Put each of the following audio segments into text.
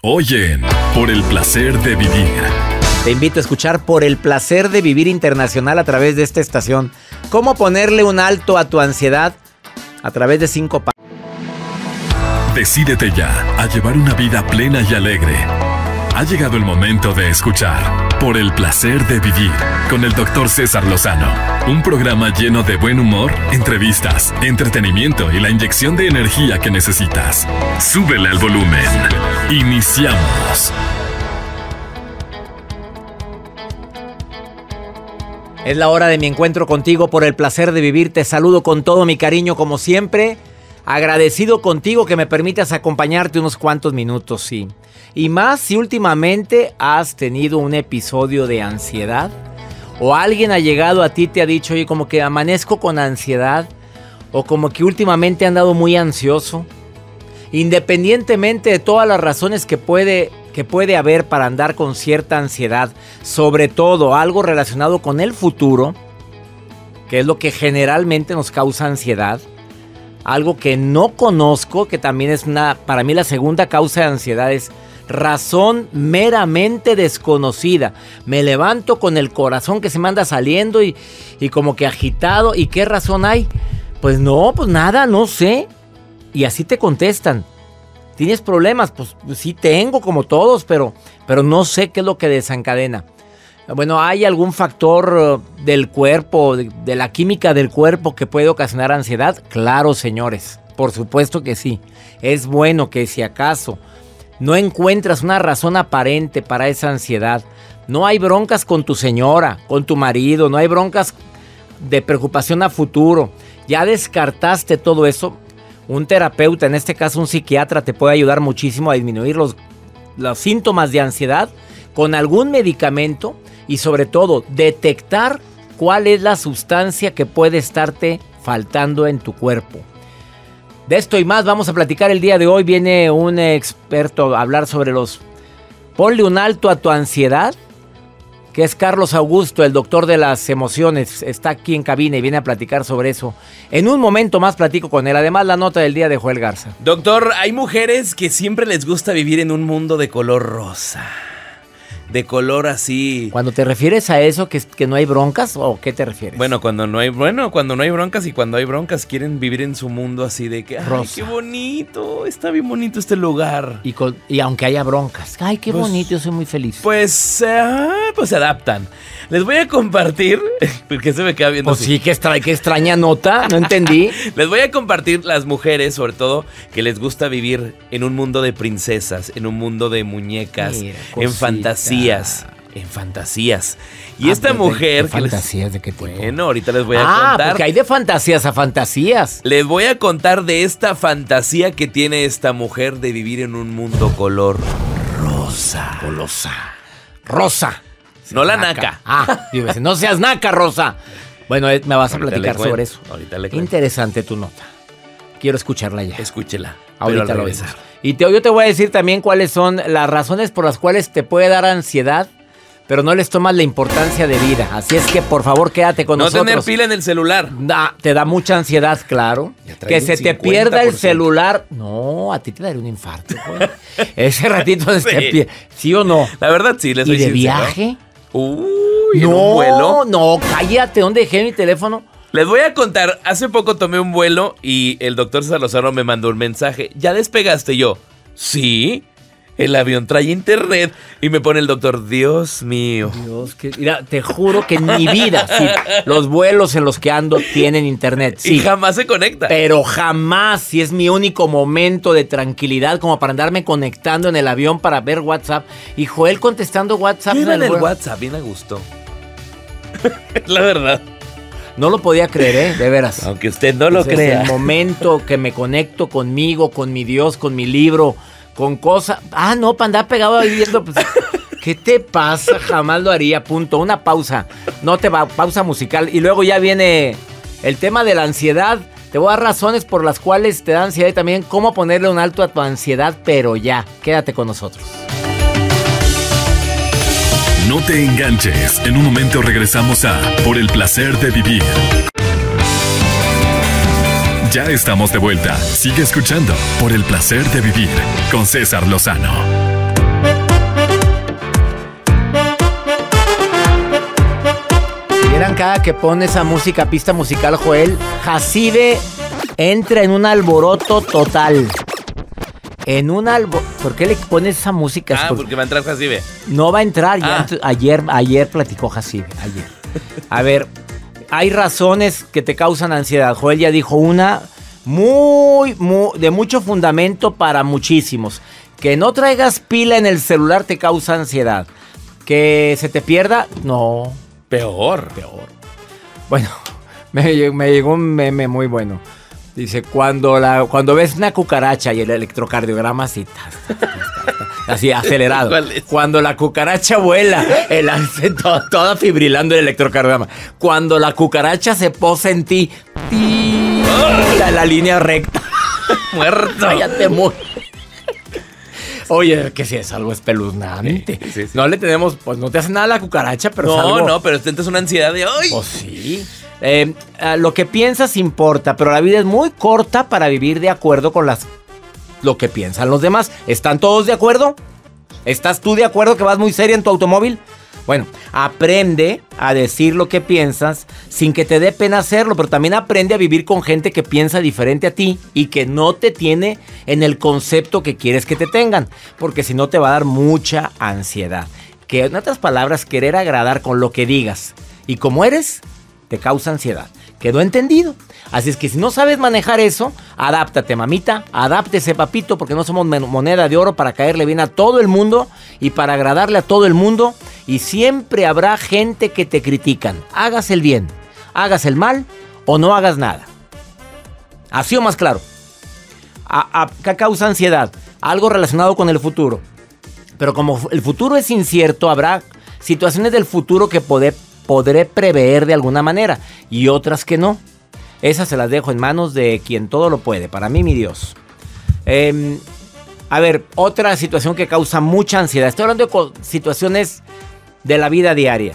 Hoy en Por el Placer de Vivir. Te invito a escuchar Por el Placer de Vivir Internacional a través de esta estación. ¿Cómo ponerle un alto a tu ansiedad? A través de 5 pasos. Decídete ya a llevar una vida plena y alegre. Ha llegado el momento de escuchar Por el Placer de Vivir con el Dr. César Lozano. Un programa lleno de buen humor, entrevistas, entretenimiento y la inyección de energía que necesitas. Súbele al volumen. Iniciamos. Es la hora de mi encuentro contigo por el placer de vivir. Te saludo con todo mi cariño como siempre. Agradecido contigo que me permitas acompañarte unos cuantos minutos, sí. Y más si últimamente has tenido un episodio de ansiedad o alguien ha llegado a ti y te ha dicho, oye, como que amanezco con ansiedad o como que últimamente he andado muy ansioso. Independientemente de todas las razones que puede haber para andar con cierta ansiedad, sobre todo algo relacionado con el futuro, que es lo que generalmente nos causa ansiedad. Algo que no conozco, que también es para mí la segunda causa de ansiedad, es razón meramente desconocida. Me levanto con el corazón que se me anda saliendo y como que agitado. ¿Y qué razón hay? Pues no, pues nada, no sé. Y así te contestan. ¿Tienes problemas? Pues sí tengo, como todos, pero no sé qué es lo que desencadena. Bueno, ¿hay algún factor del cuerpo, de la química del cuerpo que puede ocasionar ansiedad? Claro, señores, por supuesto que sí. Es bueno que si acaso no encuentras una razón aparente para esa ansiedad, no hay broncas con tu señora, con tu marido, no hay broncas de preocupación a futuro, ya descartaste todo eso, un terapeuta, en este caso un psiquiatra, te puede ayudar muchísimo a disminuir los síntomas de ansiedad con algún medicamento. Y sobre todo, detectar cuál es la sustancia que puede estarte faltando en tu cuerpo. De esto y más vamos a platicar el día de hoy. Viene un experto a hablar sobre ponle un alto a tu ansiedad, que es Carlos Augusto, el doctor de las emociones. Está aquí en cabina y viene a platicar sobre eso. En un momento más platico con él. Además, la nota del día de Joel Garza. Doctor, hay mujeres que siempre les gusta vivir en un mundo de color rosa. De color así. Cuando te refieres a eso, que no hay broncas, ¿o qué te refieres? Bueno, cuando no hay broncas, y cuando hay broncas quieren vivir en su mundo así de que, ay, rosa. Qué bonito, está bien bonito este lugar. Y aunque haya broncas, ay, qué bonito, yo soy muy feliz. Pues se adaptan. Les voy a compartir, porque se me queda viendo pues así. Sí, qué extraña nota, no entendí. Les voy a compartir las mujeres, sobre todo, que les gusta vivir en un mundo de princesas, en un mundo de muñecas, mira, en fantasías. Y esta mujer... ¿De fantasías de qué tipo? Bueno, ahorita les voy a contar. Porque hay de fantasías a fantasías. Les voy a contar de esta fantasía que tiene esta mujer de vivir en un mundo color rosa. Rosa. No la naca. No seas naca, Rosa. Bueno, me vas a Ahorita platicar sobre eso. Ahorita le cuento. Interesante tu nota. Quiero escucharla ya. Escúchela. Ahorita lo ves. Y yo te voy a decir también cuáles son las razones por las cuales te puede dar ansiedad, pero no les tomas la importancia de vida. Así es que, por favor, quédate con nosotros. No tener pila en el celular. Te da mucha ansiedad, claro. Que se te pierda el celular. No, a ti te daría un infarto, güey. Ese ratito ¿sí o no? La verdad, sí, les soy sincero. ¿Y de viaje? Uy, ¿en un vuelo? No, cállate. ¿Dónde dejé mi teléfono? Les voy a contar, hace poco tomé un vuelo y el doctor César Lozano me mandó un mensaje. ¿Ya despegaste? Yo, sí, el avión trae internet. Y me pone el doctor, Dios mío. Mira, te juro que en mi vida, sí, los vuelos en los que ando tienen internet. Sí, y jamás se conecta. Pero jamás, si es mi único momento de tranquilidad como para andarme conectando en el avión para ver WhatsApp. Y Joel contestando WhatsApp. En el WhatsApp, bien a gusto. La verdad. No lo podía creer, de veras. Aunque usted no lo crea. Es el momento que me conecto conmigo, con mi Dios, con mi libro, con cosas. No, para andar pegado ahí viendo. Pues, ¿qué te pasa? Jamás lo haría. Punto. Una pausa. Pausa musical. Y luego ya viene el tema de la ansiedad. Te voy a dar razones por las cuales te da ansiedad y también cómo ponerle un alto a tu ansiedad, pero ya. Quédate con nosotros. No te enganches. En un momento regresamos a Por el Placer de Vivir. Ya estamos de vuelta. Sigue escuchando Por el Placer de Vivir con César Lozano. Vieran cada que pone esa música, pista musical, Joel, Jacibe entra en un alboroto total. ¿Por qué le pones esa música? Porque va a entrar Jacibe. No va a entrar. Ayer platicó Jacibe. Ayer. A ver, hay razones que te causan ansiedad. Joel ya dijo una de mucho fundamento para muchísimos. Que no traigas pila en el celular te causa ansiedad. Que se te pierda, no. Peor. Bueno, me llegó un meme muy bueno. Dice, cuando ves una cucaracha y el electrocardiograma así, así acelerado. ¿Cuál es? Cuando la cucaracha vuela, toda fibrilando el electrocardiograma. Cuando la cucaracha se posa en ti, la línea recta. Muerto. Ya te mueres. Oye, que si es algo espeluznante. Sí. No le tenemos, pues no te hace nada la cucaracha, pero es algo... No, pero sientes una ansiedad de hoy. Pues sí. Lo que piensas importa, pero la vida es muy corta para vivir de acuerdo con lo que piensan los demás. ¿Están todos de acuerdo? ¿Estás tú de acuerdo que vas muy seria en tu automóvil? Bueno, aprende a decir lo que piensas sin que te dé pena hacerlo, pero también aprende a vivir con gente que piensa diferente a ti y que no te tiene en el concepto que quieres que te tengan, porque si no te va a dar mucha ansiedad. Que en otras palabras, querer agradar con lo que digas y como eres, te causa ansiedad. ¿Quedó entendido? Así es que si no sabes manejar eso, adáptate, mamita, adáptese, papito, porque no somos moneda de oro para caerle bien a todo el mundo y para agradarle a todo el mundo. Y siempre habrá gente que te critican. Hagas el bien, hagas el mal o no hagas nada. Así o más claro. ¿Qué causa ansiedad? Algo relacionado con el futuro. Pero como el futuro es incierto, habrá situaciones del futuro que podré prever de alguna manera y otras que no. Esas se las dejo en manos de quien todo lo puede. Para mí, mi Dios. A ver, otra situación que causa mucha ansiedad. Estoy hablando de situaciones de la vida diaria.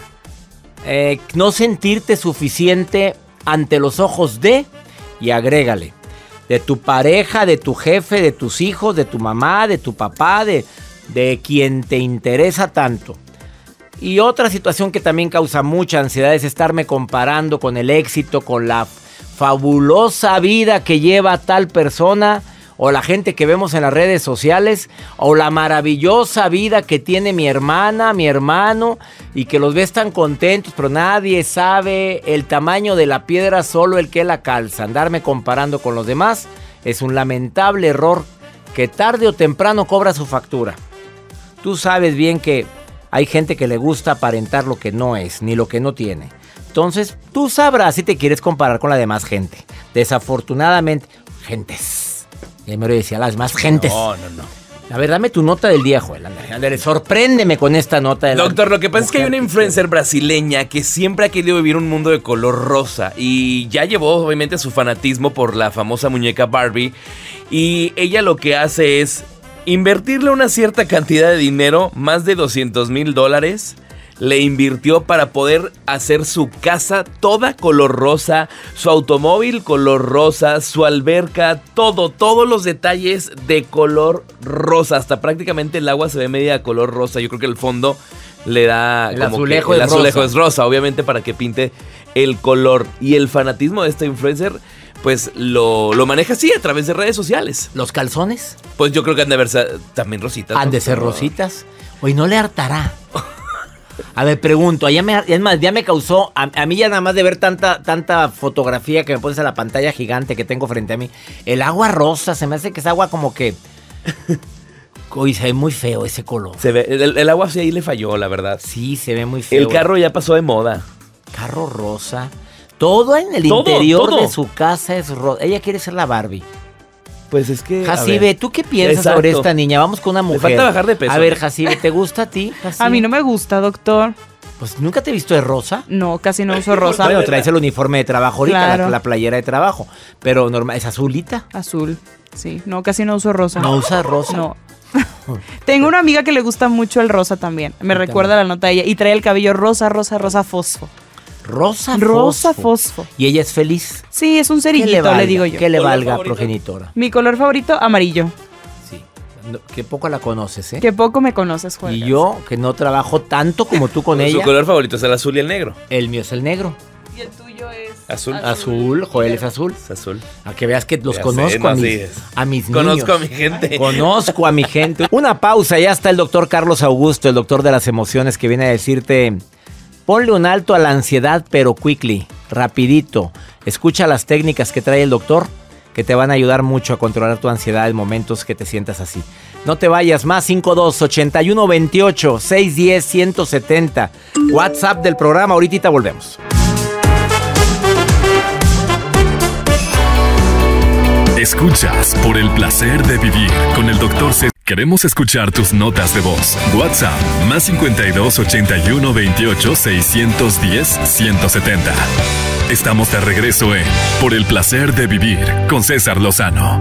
No sentirte suficiente ante los ojos de, y agrégale, de tu pareja, de tu jefe, de tus hijos, de tu mamá, de tu papá, de quien te interesa tanto. Y otra situación que también causa mucha ansiedad es estarme comparando con el éxito, con la fabulosa vida que lleva tal persona, o la gente que vemos en las redes sociales, o la maravillosa vida que tiene mi hermana, mi hermano, y que los ves tan contentos, pero nadie sabe el tamaño de la piedra, solo el que la calza. Andarme comparando con los demás es un lamentable error que tarde o temprano cobra su factura. Tú sabes bien que hay gente que le gusta aparentar lo que no es, ni lo que no tiene. Entonces, tú sabrás si te quieres comparar con la demás gente. Desafortunadamente, gentes. Ya me lo decía, las más gentes. No. A ver, dame tu nota del día, Joel. Ándale, sorpréndeme con esta nota del día. Doctor, lo que pasa es que hay una influencer brasileña que siempre ha querido vivir un mundo de color rosa y ya llevó obviamente su fanatismo por la famosa muñeca Barbie, y ella lo que hace es invertirle una cierta cantidad de dinero, más de $200,000, le invirtió para poder hacer su casa toda color rosa, su automóvil color rosa, su alberca, todos los detalles de color rosa, hasta prácticamente el agua se ve media color rosa. Yo creo que el fondo le da el como azulejo, que el azulejo es rosa, obviamente para que pinte el color. Y el fanatismo de esta influencer pues lo maneja así a través de redes sociales. ¿Los calzones? Pues yo creo que han de verse también rositas. Han de ser rositas. Oye, ¿no le hartará? A ver, pregunto, ya me causó, a mí ya nada más de ver tanta fotografía que me pones a la pantalla gigante que tengo frente a mí, el agua rosa, se me hace que es agua como que... Uy, se ve muy feo ese color. Se ve, el agua sí ahí le falló, la verdad. Sí, se ve muy feo. El carro ya pasó de moda. Carro rosa. Todo en el interior de su casa es rosa. Ella quiere ser la Barbie. Pues es que... Jacibe, ¿tú qué piensas sobre esta niña? Vamos con una mujer. Le falta bajar de peso. A ver, Jacibe, ¿te gusta a ti, Jacibe? A mí no me gusta, doctor. Pues, ¿nunca te he visto de rosa? No, casi no uso rosa. Bueno, traes el uniforme de trabajo ahorita, Claro. la playera de trabajo. Pero normal, ¿es azulita? Azul, sí. No, casi no uso rosa. ¿No usas rosa? No. Tengo una amiga que le gusta mucho el rosa también. Me recuerda la nota de ella. Y trae el cabello rosa fosfo. Rosa fosfo. ¿Y ella es feliz? Sí, es un cerillito, le digo yo. Que le valga, progenitora. Mi color favorito, amarillo. Sí. Que poco la conoces, ¿eh? Que poco me conoces, Juan. Y yo, que no trabajo tanto como tú con ella. Su color favorito es el azul y el negro. El mío es el negro. Y el tuyo es... Azul. Azul, Joel es azul. Es azul. A que veas que los Ya conozco sé, no, a mis, sí es. a mis niños. Conozco a mi gente. Conozco a mi gente. Una pausa, ya está el doctor Carlos Augusto, el doctor de las emociones, que viene a decirte, ponle un alto a la ansiedad, pero quickly, rapidito. Escucha las técnicas que trae el doctor, que te van a ayudar mucho a controlar tu ansiedad en momentos que te sientas así. No te vayas, más 52-8128-610-170. WhatsApp del programa, ahorita volvemos. Escuchas Por el placer de vivir con el Dr. César. Queremos escuchar tus notas de voz. WhatsApp más 52-8128-610-170. Estamos de regreso en Por el placer de vivir con César Lozano.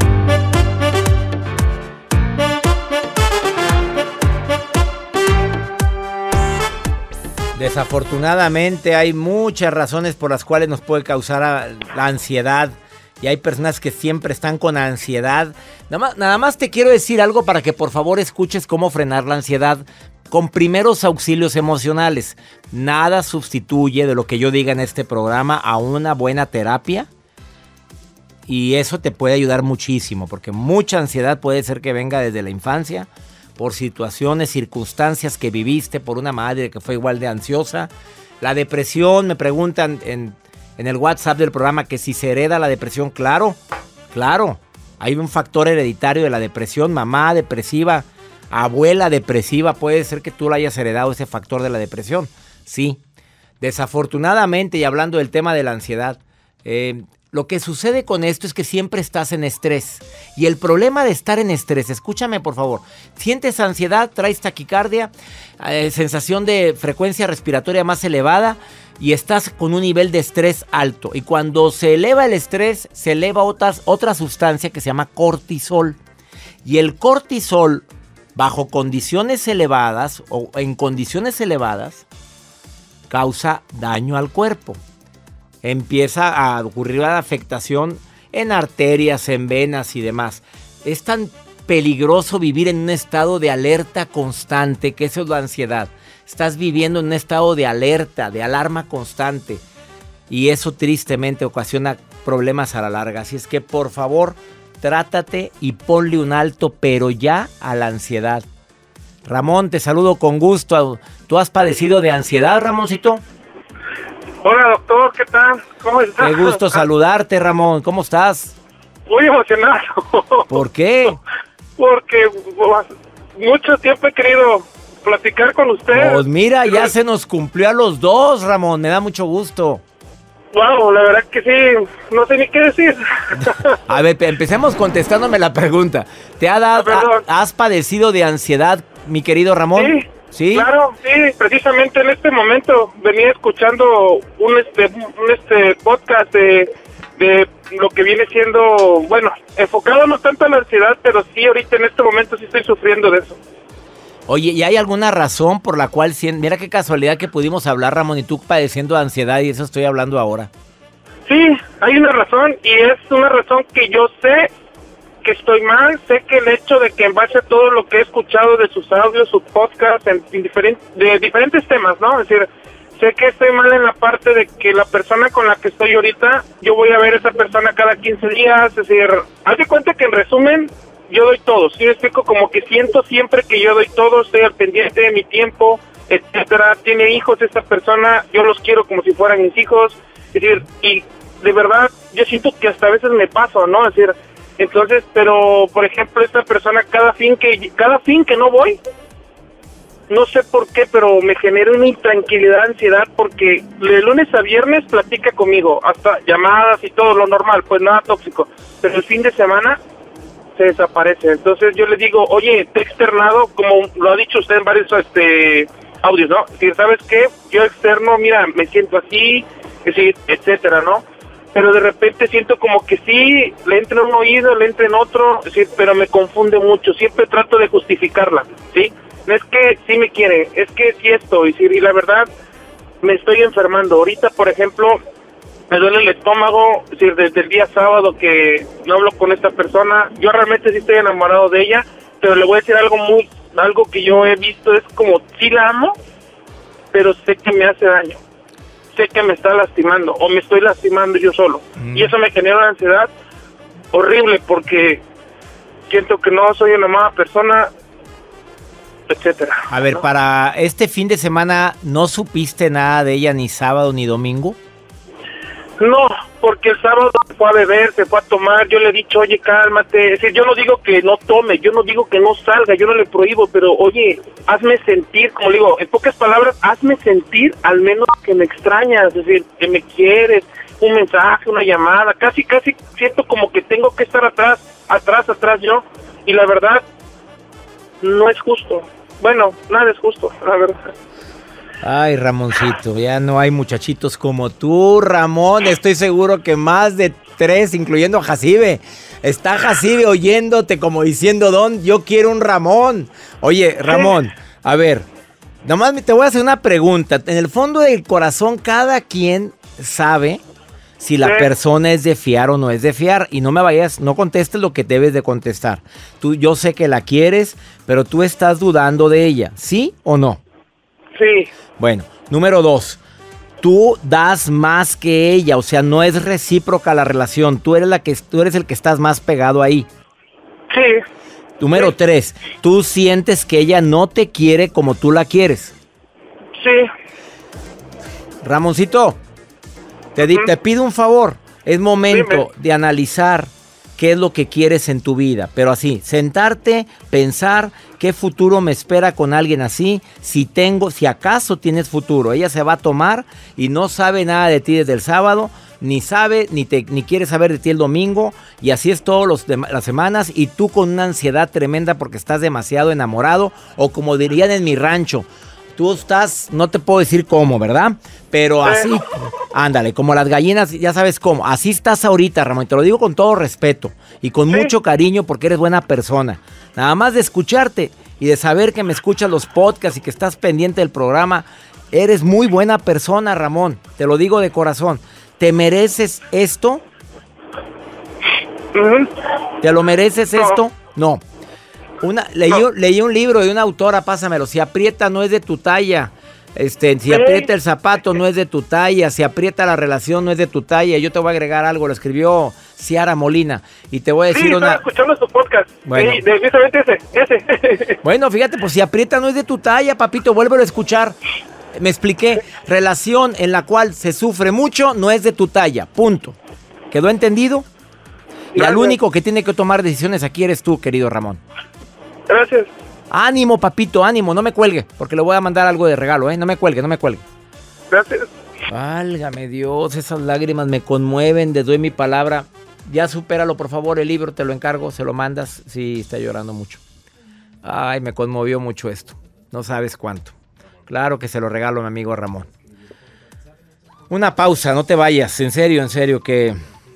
Desafortunadamente hay muchas razones por las cuales nos puede causar la ansiedad. Y hay personas que siempre están con ansiedad. Nada más te quiero decir algo para que por favor escuches cómo frenar la ansiedad con primeros auxilios emocionales. Nada sustituye de lo que yo diga en este programa a una buena terapia. Y eso te puede ayudar muchísimo, porque mucha ansiedad puede ser que venga desde la infancia, por situaciones, circunstancias que viviste, por una madre que fue igual de ansiosa. La depresión, me preguntan en el WhatsApp del programa que si se hereda la depresión. Claro. Hay un factor hereditario de la depresión. Mamá depresiva, abuela depresiva. Puede ser que tú lo hayas heredado, ese factor de la depresión. Sí. Desafortunadamente, y hablando del tema de la ansiedad, lo que sucede con esto es que siempre estás en estrés. Y el problema de estar en estrés, escúchame por favor, sientes ansiedad, traes taquicardia, sensación de frecuencia respiratoria más elevada, y estás con un nivel de estrés alto. Y cuando se eleva el estrés, se eleva otra sustancia que se llama cortisol. Y el cortisol, bajo condiciones elevadas o en condiciones elevadas, causa daño al cuerpo. Empieza a ocurrir la afectación en arterias, en venas y demás. Es tan peligroso vivir en un estado de alerta constante, que eso es la ansiedad. Estás viviendo en un estado de alerta, de alarma constante. Y eso tristemente ocasiona problemas a la larga. Así es que por favor, trátate y ponle un alto, pero ya, a la ansiedad. Ramón, te saludo con gusto. ¿Tú has padecido de ansiedad, Ramoncito? Hola, doctor, ¿qué tal? ¿Cómo estás? Qué gusto saludarte, Ramón. ¿Cómo estás? Muy emocionado. ¿Por qué? Porque mucho tiempo he querido platicar con usted. Pues mira, ya se nos cumplió a los dos, Ramón. Me da mucho gusto. Wow, la verdad que sí, no sé ni qué decir. A ver, empecemos contestándome la pregunta. ¿Has padecido de ansiedad, mi querido Ramón? Sí. ¿Sí? Claro, sí, precisamente en este momento venía escuchando un podcast de lo que viene siendo, bueno, enfocado no tanto a la ansiedad, pero sí ahorita en este momento sí estoy sufriendo de eso. Oye, ¿y hay alguna razón por la cual, mira qué casualidad que pudimos hablar, Ramón, y tú padeciendo de ansiedad, y eso estoy hablando ahora? Sí, hay una razón, y es una razón que yo sé que estoy mal. Sé que el hecho de que en base a todo lo que he escuchado de sus audios, sus podcasts, de diferentes temas, ¿no? Es decir, sé que estoy mal en la parte de que la persona con la que estoy ahorita, yo voy a ver a esa persona cada 15 días, es decir, haz de cuenta que en resumen, yo doy todo, ¿sí me explico? Como que siento siempre que yo doy todo, estoy al pendiente de mi tiempo, etcétera. Tiene hijos esta persona, yo los quiero como si fueran mis hijos, es decir, y de verdad, yo siento que hasta a veces me paso, ¿no? Es decir, entonces, pero, por ejemplo, esta persona, cada fin que no voy, no sé por qué, pero me genera una intranquilidad, ansiedad, porque de lunes a viernes platica conmigo, hasta llamadas y todo lo normal, pues nada tóxico, pero el fin de semana se desaparece. Entonces yo le digo, oye, te he externado, como lo ha dicho usted en varios audios, ¿no? Si sabes qué, yo externo, mira, me siento así, etcétera, ¿no? Pero de repente siento como que sí, le entra en un oído, le entra en otro, es decir, pero me confunde mucho, siempre trato de justificarla, ¿sí? No es que sí me quiere, es que sí estoy, ¿sí? Y la verdad, me estoy enfermando. Ahorita, por ejemplo, me duele el estómago, es decir, desde el día sábado que no hablo con esta persona. Yo realmente sí estoy enamorado de ella, pero le voy a decir algo que yo he visto, es como, sí la amo, pero sé que me hace daño, sé que me está lastimando, o me estoy lastimando yo solo, y eso me genera una ansiedad horrible, porque siento que no soy una mala persona, etcétera. A ver, ¿no? para este fin de semana, ¿no supiste nada de ella ni sábado ni domingo? No, porque el sábado se fue a beber, se fue a tomar, yo le he dicho, oye, cálmate, es decir, yo no digo que no tome, yo no digo que no salga, yo no le prohíbo, pero oye, hazme sentir, como le digo, en pocas palabras, hazme sentir al menos que me extrañas, es decir, que me quieres, un mensaje, una llamada, casi siento como que tengo que estar atrás yo, y la verdad, no es justo, bueno, nada es justo, la verdad. Ay, Ramoncito, ya no hay muchachitos como tú, Ramón. Estoy seguro que más de 3, incluyendo a Jacibe. Está Jacibe oyéndote como diciendo, yo quiero un Ramón. Oye, Ramón, a ver, nomás te voy a hacer una pregunta. En el fondo del corazón, cada quien sabe si la persona es de fiar o no es de fiar. Y no contestes lo que debes de contestar. Yo sé que la quieres, pero tú estás dudando de ella, ¿sí o no? Sí. Bueno, número 2, tú das más que ella, o sea, no es recíproca la relación, tú eres el que estás más pegado ahí. Sí. Número 3, tú sientes que ella no te quiere como tú la quieres. Sí. Ramoncito, te pido un favor, es momento de analizar qué es lo que quieres en tu vida, pero así, sentarte, pensar qué futuro me espera con alguien así, si acaso tienes futuro. Ella se va a tomar y no sabe nada de ti desde el sábado, ni quiere saber de ti el domingo, y así es todas las semanas, y tú con una ansiedad tremenda porque estás demasiado enamorado, o como dirían en mi rancho, tú estás, no te puedo decir cómo, ¿verdad? Pero así, ándale, como las gallinas, ya sabes cómo. Así estás ahorita, Ramón, y te lo digo con todo respeto y con mucho cariño porque eres buena persona. Nada más de escucharte y de saber que me escuchas los podcasts y que estás pendiente del programa, eres muy buena persona, Ramón. Te lo digo de corazón. ¿Te mereces esto? ¿Te lo mereces esto? No. Leí un libro de una autora, pásamelo. Si aprieta no es de tu talla. Si aprieta el zapato no es de tu talla. Si aprieta la relación no es de tu talla. Yo te voy a agregar algo, lo escribió Ciara Molina. Y te voy a decir estaba escuchando su podcast. Bueno. Sí, precisamente ese. Bueno, fíjate, pues si aprieta no es de tu talla, papito, vuélvelo a escuchar. Me expliqué. Relación en la cual se sufre mucho no es de tu talla. Punto. ¿Quedó entendido? Y al único que tiene que tomar decisiones aquí eres tú, querido Ramón. Gracias. Ánimo, papito, ánimo, no me cuelgue, porque le voy a mandar algo de regalo, no me cuelgue. Gracias. Válgame Dios, esas lágrimas me conmueven, te doy mi palabra. Ya supéralo, por favor, el libro, te lo encargo, se lo mandas. Sí, está llorando mucho. Ay, me conmovió mucho esto, no sabes cuánto. Claro que se lo regalo a mi amigo Ramón. Una pausa, no te vayas, en serio, que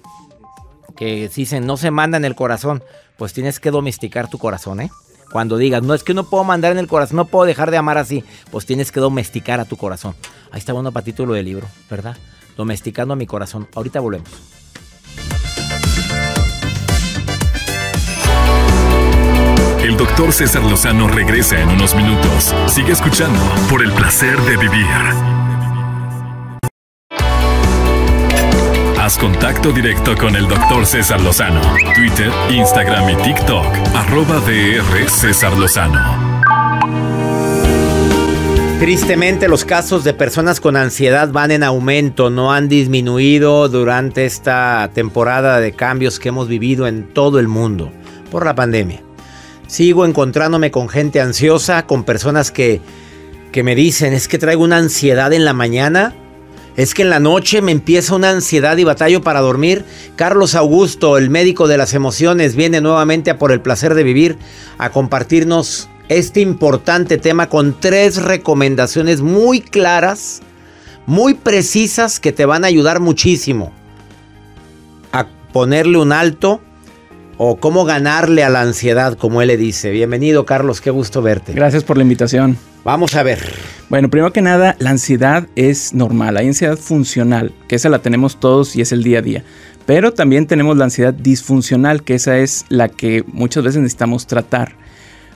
si no se manda en el corazón, pues tienes que domesticar tu corazón, ¿eh? Cuando digas, no, es que no puedo mandar en el corazón, no puedo dejar de amar así, pues tienes que domesticar a tu corazón. Ahí está bueno para título del libro, ¿verdad? Domesticando a mi corazón. Ahorita volvemos. El doctor César Lozano regresa en unos minutos. Sigue escuchando por el placer de vivir. Haz contacto directo con el doctor César Lozano. Twitter, Instagram y TikTok. @DR César Lozano. Tristemente los casos de personas con ansiedad van en aumento, no han disminuido durante esta temporada de cambios que hemos vivido en todo el mundo por la pandemia. Sigo encontrándome con gente ansiosa, con personas que me dicen, es que traigo una ansiedad en la mañana. Es que en la noche me empieza una ansiedad y batallo para dormir. Carlos Augusto, el médico de las emociones, viene nuevamente a Por el Placer de Vivir a compartirnos este importante tema con 3 recomendaciones muy claras, muy precisas que te van a ayudar muchísimo a ponerle un alto o cómo ganarle a la ansiedad, como él le dice. Bienvenido, Carlos, qué gusto verte. Gracias por la invitación. Vamos a ver. Bueno, primero que nada, la ansiedad es normal. Hay ansiedad funcional, que esa la tenemos todos y es el día a día. Pero también tenemos la ansiedad disfuncional, que esa es la que muchas veces necesitamos tratar.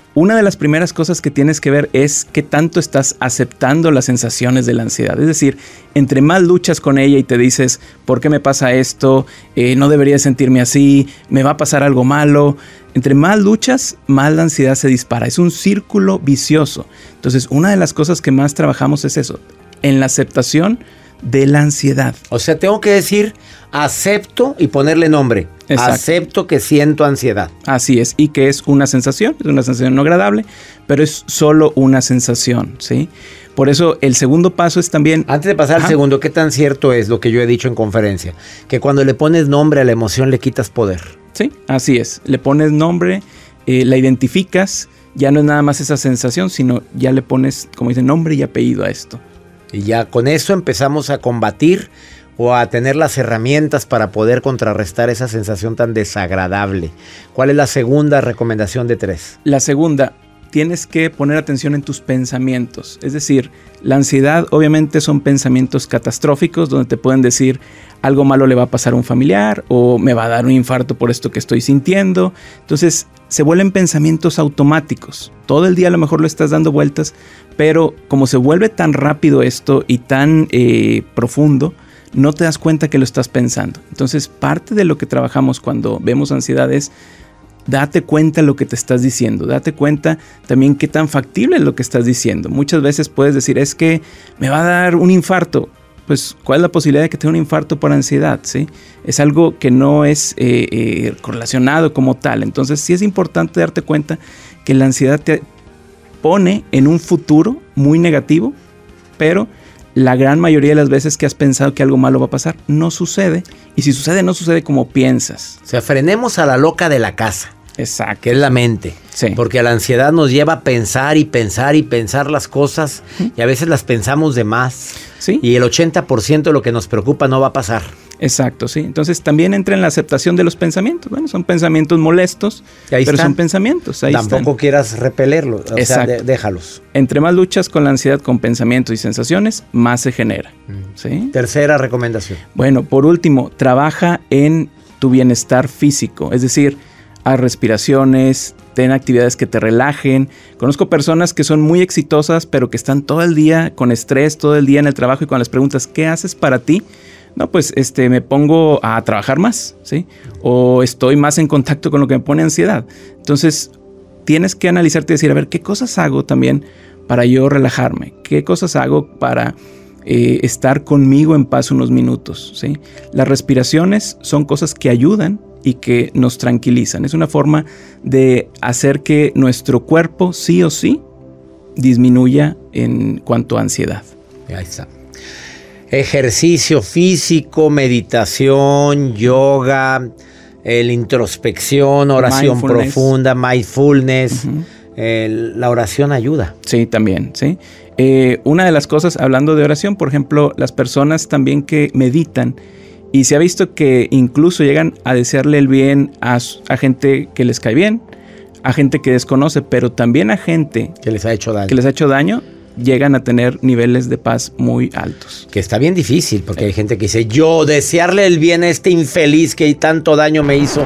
una de las primeras cosas que tienes que ver es qué tanto estás aceptando las sensaciones de la ansiedad. Es decir, entre más luchas con ella y te dices, ¿por qué me pasa esto? No debería sentirme así, me va a pasar algo malo. Entre más luchas, más la ansiedad se dispara. Es un círculo vicioso. Entonces, una de las cosas que más trabajamos es eso, en la aceptación de la ansiedad. O sea, tengo que decir, acepto y ponerle nombre. Exacto. Acepto que siento ansiedad. Así es, y que es una sensación no agradable, pero es solo una sensación, ¿sí? Por eso el segundo paso es también... Antes de pasar al segundo, ¿qué tan cierto es lo que yo he dicho en conferencia? Que cuando le pones nombre a la emoción le quitas poder. Sí, así es. Le pones nombre, la identificas, ya no es nada más esa sensación, sino ya le pones, como dicen, nombre y apellido a esto. Y ya con eso empezamos a combatir o a tener las herramientas para poder contrarrestar esa sensación tan desagradable. ¿Cuál es la segunda recomendación de 3? La segunda, tienes que poner atención en tus pensamientos. Es decir, la ansiedad obviamente son pensamientos catastróficos donde te pueden decir algo malo le va a pasar a un familiar o me va a dar un infarto por esto que estoy sintiendo. Entonces se vuelven pensamientos automáticos. Todo el día a lo mejor lo estás dando vueltas, pero como se vuelve tan rápido esto y tan profundo, no te das cuenta que lo estás pensando. Entonces parte de lo que trabajamos cuando vemos ansiedad es date cuenta de lo que te estás diciendo, date cuenta también qué tan factible es lo que estás diciendo. Muchas veces puedes decir, es que me va a dar un infarto. Pues, ¿cuál es la posibilidad de que tenga un infarto por ansiedad? ¿Sí? Es algo que no es correlacionado como tal. Entonces, sí es importante darte cuenta que la ansiedad te pone en un futuro muy negativo, pero la gran mayoría de las veces que has pensado que algo malo va a pasar, no sucede. Y si sucede, no sucede como piensas. O sea, frenemos a la loca de la casa. Exacto. Que es la mente. Sí. Porque la ansiedad nos lleva a pensar y pensar y pensar las cosas. Y a veces las pensamos de más. Sí. Y el 80% de lo que nos preocupa no va a pasar. Exacto, sí. Entonces también entra en la aceptación de los pensamientos. Bueno, son pensamientos molestos, pero son pensamientos. Ahí Tampoco están. Quieras repelerlos. O sea, déjalos. Entre más luchas con la ansiedad con pensamientos y sensaciones, más se genera. ¿Sí? Tercera recomendación. Bueno, por último, trabaja en tu bienestar físico. Es decir, haz respiraciones, ten actividades que te relajen. Conozco personas que son muy exitosas, pero que están todo el día con estrés, todo el día en el trabajo, y cuando les preguntas, ¿qué haces para ti? No, pues me pongo a trabajar más, ¿sí? O estoy más en contacto con lo que me pone ansiedad. Entonces, tienes que analizarte y decir, a ver, ¿qué cosas hago también para yo relajarme? ¿Qué cosas hago para estar conmigo en paz unos minutos, ¿sí? Las respiraciones son cosas que ayudan y que nos tranquilizan. Es una forma de hacer que nuestro cuerpo sí o sí disminuya en cuanto a ansiedad. Ahí está. Ejercicio físico, meditación, yoga, introspección, oración profunda, mindfulness. La oración ayuda. Sí, también, sí. Una de las cosas, hablando de oración, por ejemplo, las personas también que meditan, y se ha visto que incluso llegan a desearle el bien a gente que les cae bien, a gente que desconoce, pero también a gente que les ha hecho daño. Llegan a tener niveles de paz muy altos. Que está bien difícil, porque hay gente que dice, yo desearle el bien a este infeliz que tanto daño me hizo.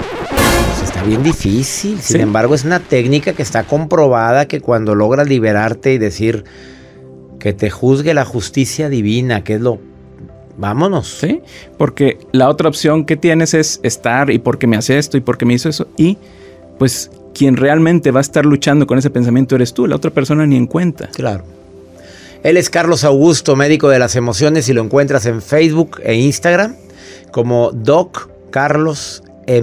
Pues está bien difícil. Sin embargo, es una técnica que está comprobada, que cuando logras liberarte y decir que te juzgue la justicia divina, que es lo... Vámonos. Sí, porque la otra opción que tienes es estar y porque me hace esto y porque me hizo eso, y pues quien realmente va a estar luchando con ese pensamiento eres tú, la otra persona ni en cuenta. Claro. Él es Carlos Augusto, médico de las emociones, y lo encuentras en Facebook e Instagram como Doc Carlos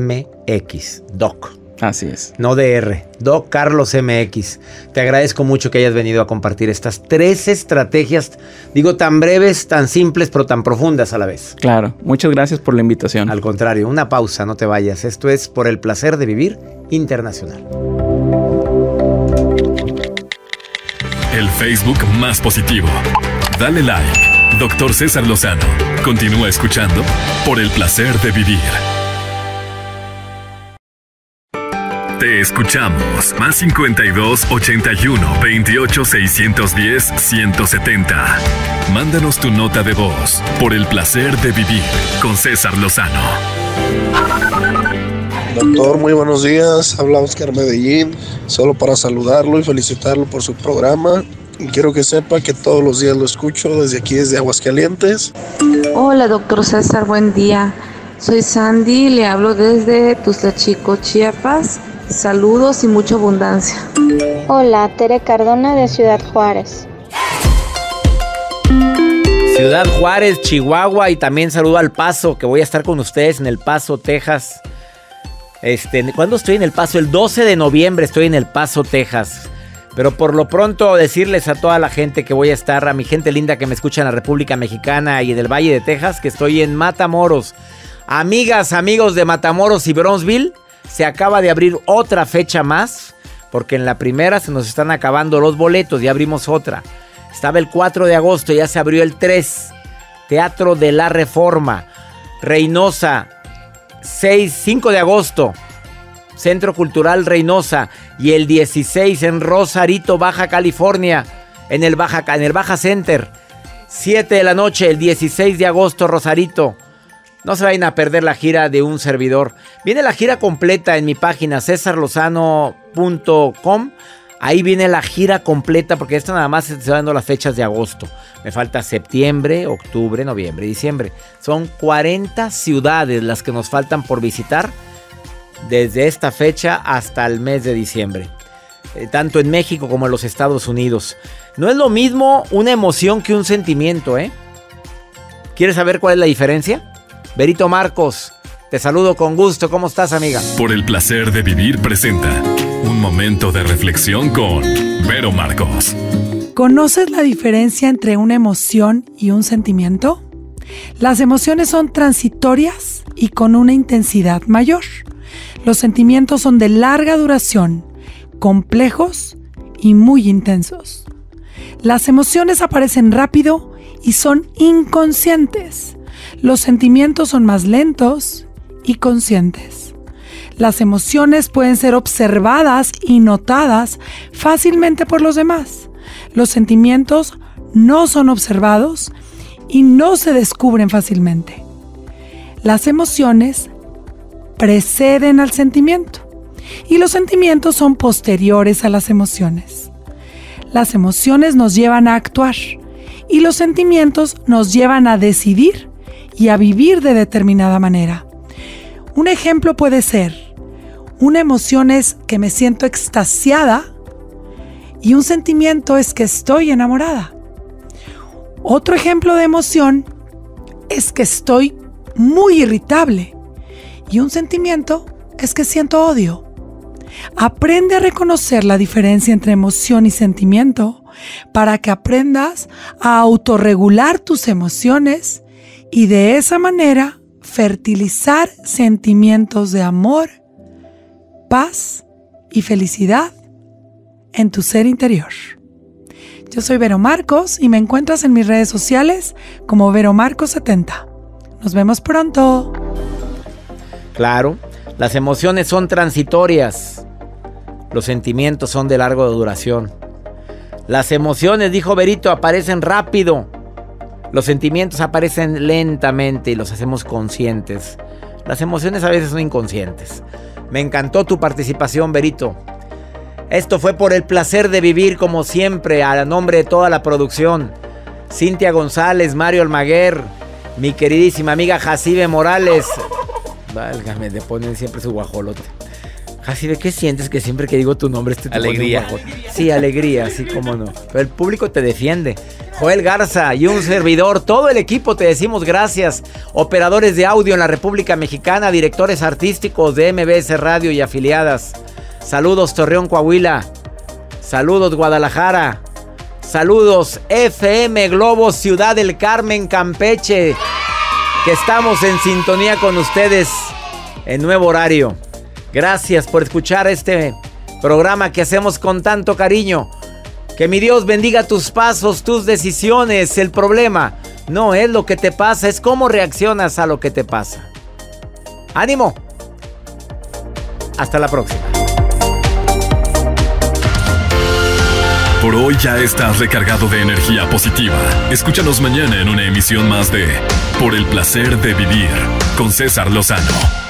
MX. Doc. Así es. No DR. Doc Carlos MX. Te agradezco mucho que hayas venido a compartir estas 3 estrategias, digo, tan breves, tan simples, pero tan profundas a la vez. Claro. Muchas gracias por la invitación. Al contrario, una pausa, no te vayas. Esto es Por el Placer de Vivir Internacional. El Facebook más positivo. Dale like. Dr. César Lozano. Continúa escuchando Por el Placer de Vivir. Te escuchamos. Más 52 81 28 610 170. Mándanos tu nota de voz. Por el Placer de Vivir con César Lozano. Doctor, muy buenos días. Habla Oscar Medellín. Solo para saludarlo y felicitarlo por su programa. Y quiero que sepa que todos los días lo escucho desde aquí, desde Aguascalientes. Hola, doctor César, buen día. Soy Sandy, le hablo desde Tuzlachico, Chiapas. Saludos y mucha abundancia. Hola, Tere Cardona de Ciudad Juárez. Ciudad Juárez, Chihuahua, y también saludo al Paso, que voy a estar con ustedes en El Paso, Texas. ¿Cuándo estoy en El Paso? El 12 de noviembre estoy en El Paso, Texas. Pero por lo pronto decirles a toda la gente que voy a estar, a mi gente linda que me escucha en la República Mexicana y en el Valle de Texas, que estoy en Matamoros. Amigas, amigos de Matamoros y Bronzeville, se acaba de abrir otra fecha más, porque en la primera se nos están acabando los boletos, ya abrimos otra. Estaba el 4 de agosto, ya se abrió el 3. Teatro de la Reforma, Reynosa, 5 de agosto. Centro Cultural Reynosa, y el 16 en Rosarito, Baja California, en el Baja Center. 7 de la noche, el 16 de agosto, Rosarito. No se vayan a perder la gira de un servidor. Viene la gira completa en mi página cesarlozano.com. Ahí viene la gira completa, porque esto nada más se está dando las fechas de agosto. Me falta septiembre, octubre, noviembre y diciembre. Son 40 ciudades las que nos faltan por visitar desde esta fecha hasta el mes de diciembre. Tanto en México como en los Estados Unidos. No es lo mismo una emoción que un sentimiento, ¿eh? ¿Quieres saber cuál es la diferencia? Berito Marcos, te saludo con gusto. ¿Cómo estás, amiga? Por el placer de vivir presenta un momento de reflexión con Vero Marcos. ¿Conoces la diferencia entre una emoción y un sentimiento? Las emociones son transitorias y con una intensidad mayor. Los sentimientos son de larga duración, complejos y muy intensos. Las emociones aparecen rápido y son inconscientes. Los sentimientos son más lentos y conscientes. Las emociones pueden ser observadas y notadas fácilmente por los demás. Los sentimientos no son observados y no se descubren fácilmente. Las emociones preceden al sentimiento y los sentimientos son posteriores a las emociones. Las emociones nos llevan a actuar y los sentimientos nos llevan a decidir y a vivir de determinada manera. Un ejemplo puede ser: una emoción es que me siento extasiada y un sentimiento es que estoy enamorada. Otro ejemplo de emoción es que estoy muy irritable y un sentimiento es que siento odio. Aprende a reconocer la diferencia entre emoción y sentimiento para que aprendas a autorregular tus emociones y de esa manera fertilizar sentimientos de amor, paz y felicidad en tu ser interior. Yo soy Vero Marcos y me encuentras en mis redes sociales como Vero Marcos 70. Nos vemos pronto. Claro, las emociones son transitorias. Los sentimientos son de larga duración. Las emociones, dijo Berito, aparecen rápido. Los sentimientos aparecen lentamente y los hacemos conscientes. Las emociones a veces son inconscientes. Me encantó tu participación, Berito. Esto fue Por el placer de vivir, como siempre, a nombre de toda la producción. Cintia González, Mario Almaguer, mi queridísima amiga Jacibe Morales. Válgame, le ponen siempre su guajolote. Jacibe, ¿qué sientes que siempre que digo tu nombre te alegría? Sí, alegría, sí, cómo no. Pero el público te defiende. Joel Garza y un servidor, todo el equipo te decimos gracias. Operadores de audio en la República Mexicana, directores artísticos de MBS Radio y afiliadas. Saludos Torreón, Coahuila. Saludos Guadalajara. Saludos FM Globo, Ciudad del Carmen, Campeche. Que estamos en sintonía con ustedes en nuevo horario. Gracias por escuchar este programa que hacemos con tanto cariño. Que mi Dios bendiga tus pasos, tus decisiones. El problema no es lo que te pasa, es cómo reaccionas a lo que te pasa. ¡Ánimo! Hasta la próxima. Por hoy ya estás recargado de energía positiva. Escúchanos mañana en una emisión más de Por el placer de vivir con César Lozano.